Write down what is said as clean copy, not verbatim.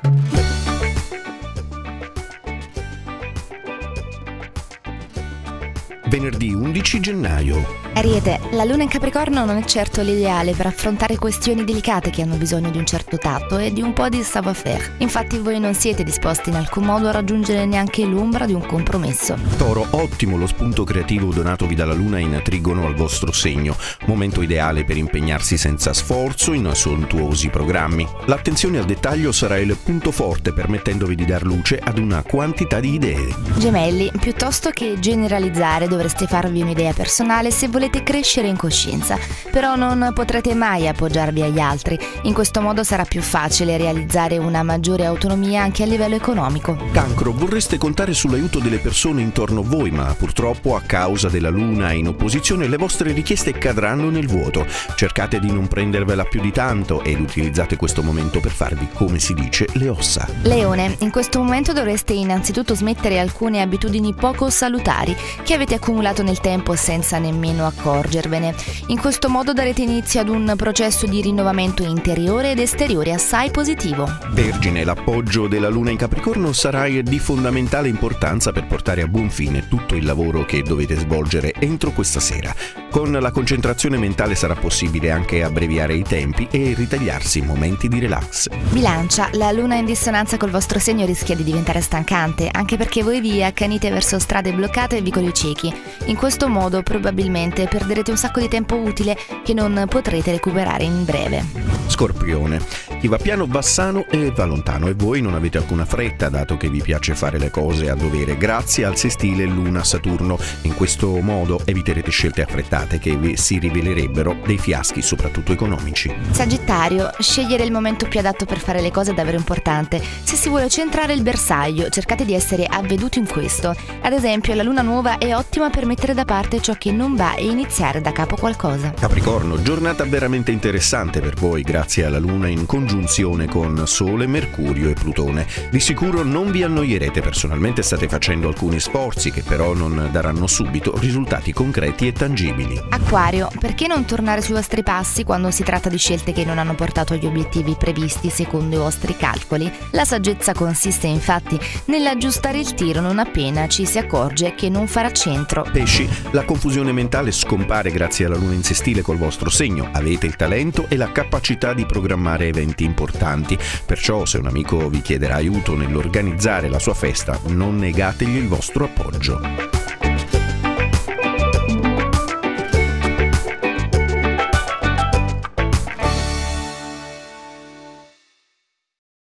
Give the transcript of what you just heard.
Venerdì 11 gennaio. Ariete, la luna in Capricorno non è certo l'ideale per affrontare questioni delicate che hanno bisogno di un certo tatto e di un po' di savoir-faire. Infatti voi non siete disposti in alcun modo a raggiungere neanche l'ombra di un compromesso. Toro, ottimo lo spunto creativo donatovi dalla luna in trigono al vostro segno. Momento ideale per impegnarsi senza sforzo in sontuosi programmi. L'attenzione al dettaglio sarà il punto forte, permettendovi di dar luce ad una quantità di idee. Gemelli, piuttosto che generalizzare dovreste farvi un'idea personale se volete crescere in coscienza, però non potrete mai appoggiarvi agli altri. In questo modo sarà più facile realizzare una maggiore autonomia anche a livello economico. Cancro, vorreste contare sull'aiuto delle persone intorno a voi, ma purtroppo a causa della luna in opposizione le vostre richieste cadranno nel vuoto. Cercate di non prendervela più di tanto ed utilizzate questo momento per farvi, come si dice, le ossa. Leone, in questo momento dovreste innanzitutto smettere alcune abitudini poco salutari che avete accumulato nel tempo senza nemmeno accorgervene. In questo modo darete inizio ad un processo di rinnovamento interiore ed esteriore assai positivo. Vergine, l'appoggio della luna in Capricorno sarà di fondamentale importanza per portare a buon fine tutto il lavoro che dovete svolgere entro questa sera. Con la concentrazione mentale sarà possibile anche abbreviare i tempi e ritagliarsi momenti di relax. Bilancia, la luna in dissonanza col vostro segno rischia di diventare stancante, anche perché voi vi accanite verso strade bloccate e vicoli ciechi. In questo modo probabilmente perderete un sacco di tempo utile che non potrete recuperare in breve. Scorpione, chi va piano va sano e va lontano, e voi non avete alcuna fretta dato che vi piace fare le cose a dovere grazie al sestile Luna-Saturno. In questo modo eviterete scelte affrettate che vi si rivelerebbero dei fiaschi, soprattutto economici. Sagittario, scegliere il momento più adatto per fare le cose è davvero importante. Se si vuole centrare il bersaglio, cercate di essere avveduti in questo. Ad esempio, la luna nuova è ottima per mettere da parte ciò che non va e iniziare da capo qualcosa. Capricorno, giornata veramente interessante per voi grazie alla luna in congiunzione con Sole, Mercurio e Plutone. Di sicuro non vi annoierete, personalmente state facendo alcuni sforzi che però non daranno subito risultati concreti e tangibili. Acquario, perché non tornare sui vostri passi quando si tratta di scelte che non hanno portato agli obiettivi previsti secondo i vostri calcoli? La saggezza consiste infatti nell'aggiustare il tiro non appena ci si accorge che non farà centro. Pesci, la confusione mentale scompare grazie alla luna in sestile col vostro segno. Avete il talento e la capacità di programmare eventi importanti, perciò se un amico vi chiederà aiuto nell'organizzare la sua festa, non negategli il vostro appoggio.